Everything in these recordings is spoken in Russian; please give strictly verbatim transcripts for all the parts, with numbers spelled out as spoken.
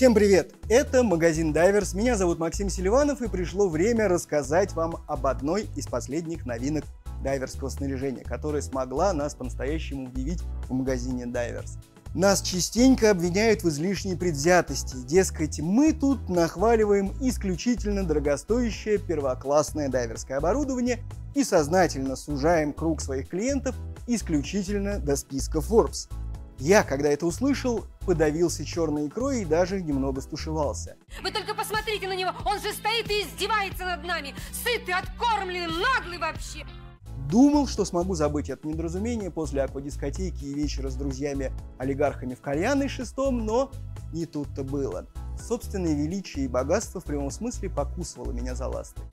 Всем привет! Это магазин Дайверс, меня зовут Максим Селиванов, и пришло время рассказать вам об одной из последних новинок дайверского снаряжения, которая смогла нас по-настоящему удивить в магазине Дайверс. Нас частенько обвиняют в излишней предвзятости, дескать, мы тут нахваливаем исключительно дорогостоящее первоклассное дайверское оборудование и сознательно сужаем круг своих клиентов исключительно до списка Forbes. Я, когда это услышал, подавился черной икрой и даже немного стушевался. Вы только посмотрите на него, он же стоит и издевается над нами, сытый, откормленный, наглый вообще. Думал, что смогу забыть это недоразумение после аквадискотеки и вечера с друзьями-олигархами в кальянной шестом, но не тут-то было. Собственное величие и богатство в прямом смысле покусывало меня за ласты.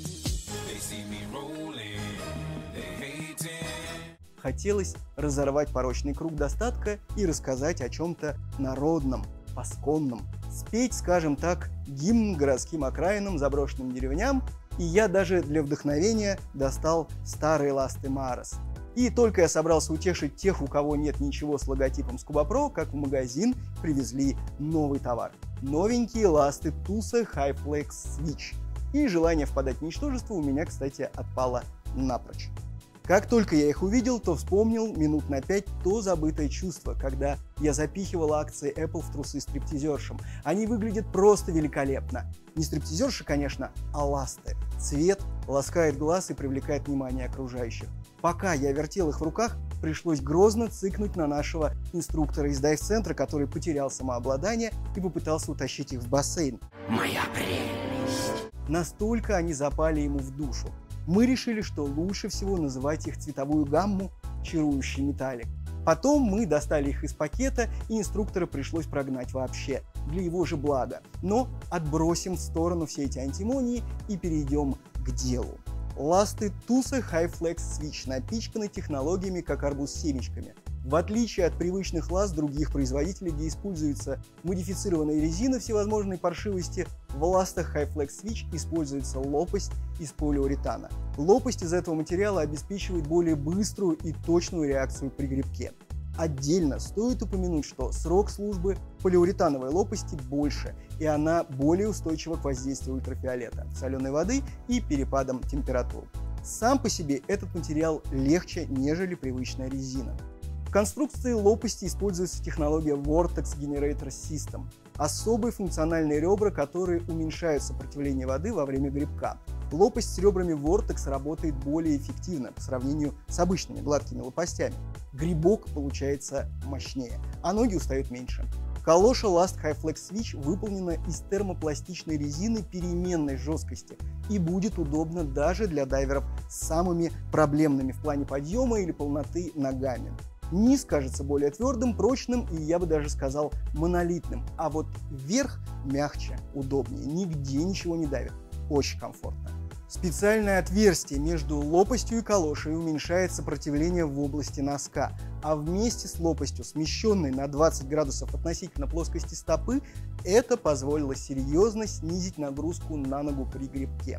Хотелось разорвать порочный круг достатка и рассказать о чем-то народном, посконном. Спеть, скажем так, гимн городским окраинам, заброшенным деревням, и я даже для вдохновения достал старые ласты Марес. И только я собрался утешить тех, у кого нет ничего с логотипом Scubapro, как в магазин привезли новый товар. Новенькие ласты Tusa HyFlex Switch. И желание впадать в ничтожество у меня, кстати, отпало напрочь. Как только я их увидел, то вспомнил минут на пять то забытое чувство, когда я запихивал акции Apple в трусы стриптизершам. Они выглядят просто великолепно. Не стриптизерши, конечно, а ласты. Цвет ласкает глаз и привлекает внимание окружающих. Пока я вертел их в руках, пришлось грозно цыкнуть на нашего инструктора из дайв-центра, который потерял самообладание и попытался утащить их в бассейн. Моя прелесть! Настолько они запали ему в душу. Мы решили, что лучше всего называть их цветовую гамму «Чарующий металлик». Потом мы достали их из пакета, и инструктора пришлось прогнать вообще, для его же блага. Но отбросим в сторону все эти антимонии и перейдем к делу. Ласты Tusa HyFlex Switch напичканы технологиями, как арбуз с семечками. В отличие от привычных ласт других производителей, где используется модифицированная резина всевозможной паршивости, в ластах HyFlex Switch используется лопасть из полиуретана. Лопасть из этого материала обеспечивает более быструю и точную реакцию при грибке. Отдельно стоит упомянуть, что срок службы полиуретановой лопасти больше, и она более устойчива к воздействию ультрафиолета, соленой воды и перепадам температур. Сам по себе этот материал легче, нежели привычная резина. В конструкции лопасти используется технология Vortex Generator System – особые функциональные ребра, которые уменьшают сопротивление воды во время грибка. Лопасть с ребрами Vortex работает более эффективно по сравнению с обычными гладкими лопастями. Грибок получается мощнее, а ноги устают меньше. Калоша Last HyFlex Switch выполнена из термопластичной резины переменной жесткости и будет удобно даже для дайверов с самыми проблемными в плане подъема или полноты ногами. Низ кажется более твердым, прочным и, я бы даже сказал, монолитным, а вот верх мягче, удобнее, нигде ничего не давит, очень комфортно. Специальное отверстие между лопастью и калошей уменьшает сопротивление в области носка, а вместе с лопастью, смещенной на двадцать градусов относительно плоскости стопы, это позволило серьезно снизить нагрузку на ногу при грибке.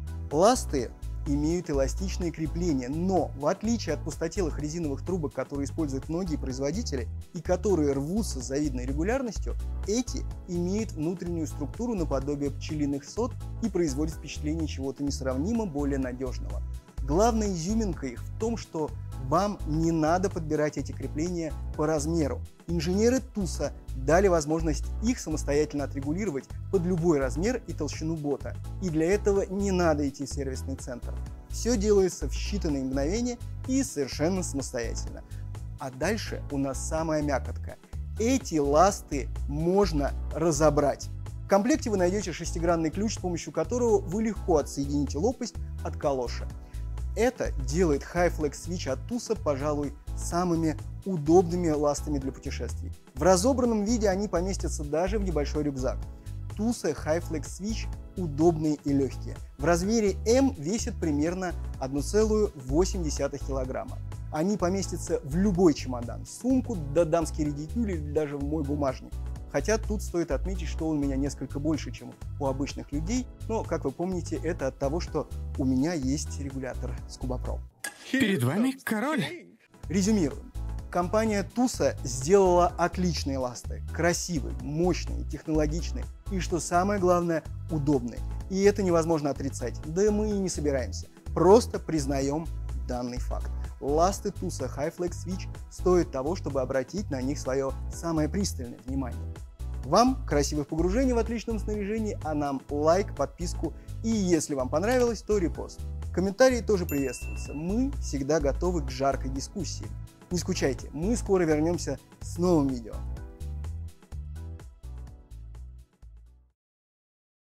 Ласты имеют эластичные крепления, но в отличие от пустотелых резиновых трубок, которые используют многие производители и которые рвутся с завидной регулярностью, эти имеют внутреннюю структуру наподобие пчелиных сот и производят впечатление чего-то несравнимо более надежного. Главная изюминка их в том, что вам не надо подбирать эти крепления по размеру. Инженеры Tusa дали возможность их самостоятельно отрегулировать под любой размер и толщину бота. И для этого не надо идти в сервисный центр. Все делается в считанные мгновения и совершенно самостоятельно. А дальше у нас самая мякотка. Эти ласты можно разобрать. В комплекте вы найдете шестигранный ключ, с помощью которого вы легко отсоедините лопасть от калоши. Это делает HyFlex Switch от Tusa, пожалуй, самыми удобными ластами для путешествий. В разобранном виде они поместятся даже в небольшой рюкзак. Tusa HyFlex Switch удобные и легкие. В размере М весят примерно одна целая восемь десятых килограмма. Они поместятся в любой чемодан, сумку, да дамский редикюль или даже в мой бумажник. Хотя тут стоит отметить, что он у меня несколько больше, чем у обычных людей, но, как вы помните, это от того, что у меня есть регулятор Scubapro. Перед вами король. Резюмируем. Компания Туса сделала отличные ласты. Красивые, мощные, технологичные и, что самое главное, удобные. И это невозможно отрицать. Да мы и не собираемся. Просто признаем данный факт. Ласты Туса HiFlex Switch стоят того, чтобы обратить на них свое самое пристальное внимание. Вам красивых погружений в отличном снаряжении, а нам лайк, подписку и, если вам понравилось, то репост. Комментарии тоже приветствуются. Мы всегда готовы к жаркой дискуссии. Не скучайте, мы скоро вернемся с новым видео.